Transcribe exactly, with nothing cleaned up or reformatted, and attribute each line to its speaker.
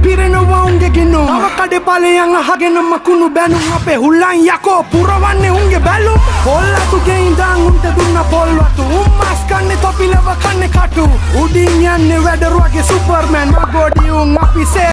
Speaker 1: පිරෙනවා උන්ගේ ගෙනුම් තව කඩේ ඵලයන් අහගෙන මකුණු බැනුම් අපේ හුල්ලන් යකෝ පුරවන්නේ උන්ගේ බැලුම් පොල්ලතුගේ ඉඳන් උන්ට දුන්න පොල්වතු උන් මස් කන්නේ තොපිලව කන්නේ කටු උඩින් යන්නේ වැඩරුවගේ සුපර්මෑන් මගොඩි උන් අපි